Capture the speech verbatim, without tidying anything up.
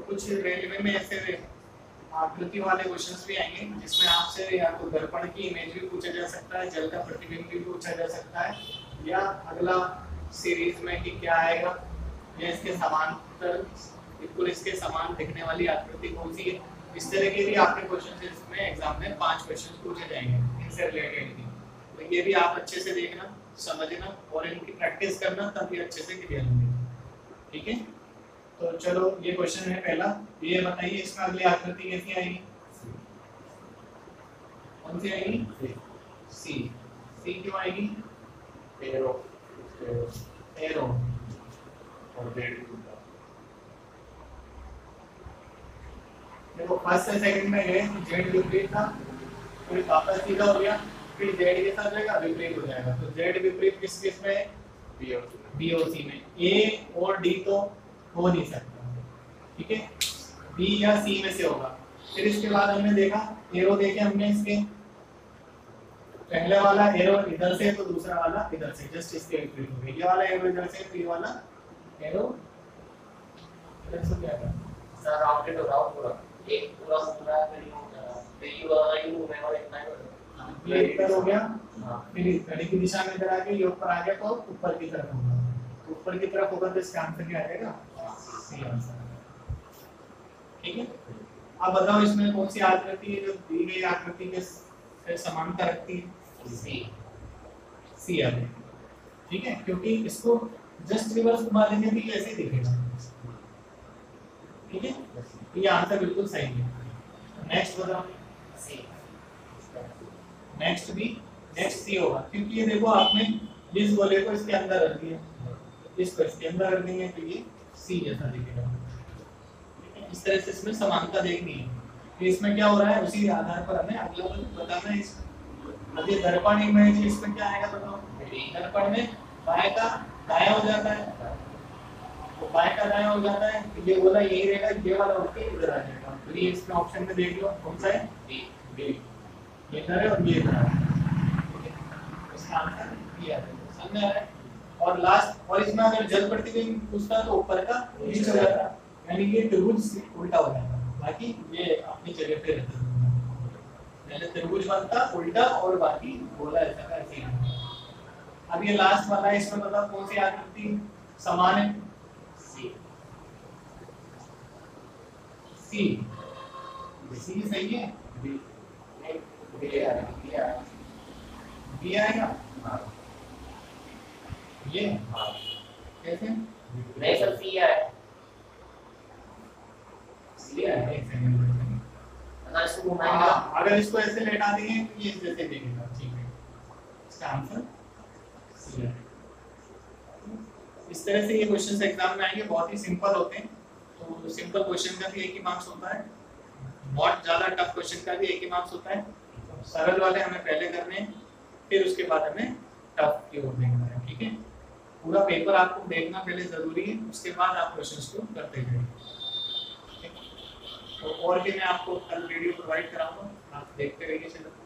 कुछ रेलवे में ऐसे आकृति वाले क्वेश्चंस भी आएंगे जिसमें आपसे या तो दर्पण की इमेज भी पूछा जा सकता है, जल का प्रतिबिंब भी पूछा जा सकता है, या अगला सीरीज में कि क्या आएगा, या इसके समांतर बिल्कुल इसके समान दिखने वाली आकृति कौन सी है। इस तरह के भी आपके क्वेश्चन इसमें एग्जाम में पांच क्वेश्चन पूछे जाएंगे इनसे रिलेटेड भी। तो ये भी आप अच्छे से देखना, समझना और इनकी प्रैक्टिस करना, तभी अच्छे से क्लियर होंगे। ठीक है, तो चलो ये क्वेश्चन है पहला। ये बताइए इसमें अगली आकृति कैसी आएगी, कौन सी आएगी? सी। सी क्यों आएगी? एरो एरो और जेड। देखो फर्स्ट से सेकंड में गए जेड विपरीत था, फिर वापस सीधा हो गया, फिर जेड के साथ जाएगा विपरीत हो जाएगा। तो जेड विपरीत किस किस में है? बी और सी। बी और सी में। ए और डी तो हो नहीं सकता, ठीक है, बी या सी में से होगा। फिर इसके बाद हमने देखा एरो देखे हमने, इसके पहले वाला एरो इधर से तो दूसरा वाला इधर से, जस्ट इसके विपरीत हो गया। ये वाला एरो इधर से, फिर वाला एरो इधर से क्या था? सर राउंडेड हो रहा पूरा, एक पूरा पूरा कहीं हो रहा है, तो ये वाला ही मूव है और इतना ही हो रहा है। ये इधर हो गया, हां फिर घड़ी की दिशा में इधर आ गया, ये ऊपर आ गया तो ऊपर की तरफ होगा। ऊपर की तरफ होगा तो इसका आंसर क्या आ जाएगा? C answer. ठीक है, अब बताओ इसमें कौन सी आकृति है जो दी गई आकृति के से समानता रखती है? सी। सी आ गई। ठीक है, क्योंकि इसको जस्ट रिवर्स घुमा देंगे भी ऐसे दिखेगा। ठीक है, तो ये आंसर बिल्कुल सही है। नेक्स्ट बताओ। सी। नेक्स्ट भी नेक्स्ट सी होगा, क्योंकि ये देखो आपने इस गोले को इसके अंदर रख दिया, इसको इसके अंदर रख देंगे तो ये सी जैसा दिखेगा। इस तरह से इसमें समानता देखनी है। तो इसमें क्या हो रहा है, उसी आधार पर हमें अगला बताना है। अब ये दर्पण इमेज है, इसमें क्या आएगा बताओ? दर्पण में बाएं का दायां हो जाता है, तो बाएं का दायां हो जाता है, तो ये गोला यही रहेगा, ये वाला उठ के इधर आ जाएगा। तो ये इसमें ऑप्शन में देख लो कौन सा है? बी। बी। ये इधर है और ये इधर है। ठीक है, इसका आंसर बी आ जाएगा। समझ आ रहा है? और लास्ट, और इसमें अगर जल प्रतिबिंब पूछता तो ऊपर का नीचे हो जाता, यानी कि त्रिभुज उल्टा हो जाता। बाकी ये अपनी जगह पे रहता है, पहले त्रिभुज बनता उल्टा और बाकी गोला ऐसा का ऐसे ही। अब ये लास्ट वाला है, इसमें बताओ कौन सी आकृति समान है? सी। सी। सी सही है। बी। नहीं बी आ रहा है, बी आ रहा है। बी आएगा। हां ये हां कैसे? नहीं सर सी आ है। सी है। एक सेकंड, अगर इसको घुमाएंगे हाँ, अगर इसको ऐसे लेटा देंगे तो ये जैसे दिखेगा। ठीक है, इसका आंसर सी है। इस तरह से ये क्वेश्चंस एग्जाम में आएंगे, बहुत ही सिंपल होते हैं। तो सिंपल क्वेश्चन का भी एक ही मार्क्स होता है, बहुत ज्यादा टफ क्वेश्चन का भी एक ही मार्क्स होता है। तो सरल वाले हमें पहले करने हैं, फिर उसके बाद हमें टफ की ओर देखना है। ठीक है, पूरा पेपर आपको देखना पहले जरूरी है, उसके बाद आप क्वेश्चंस को करते जाइए। तो और भी मैं आपको कल वीडियो प्रोवाइड कराऊंगा, आप देखते रहिए। चलो।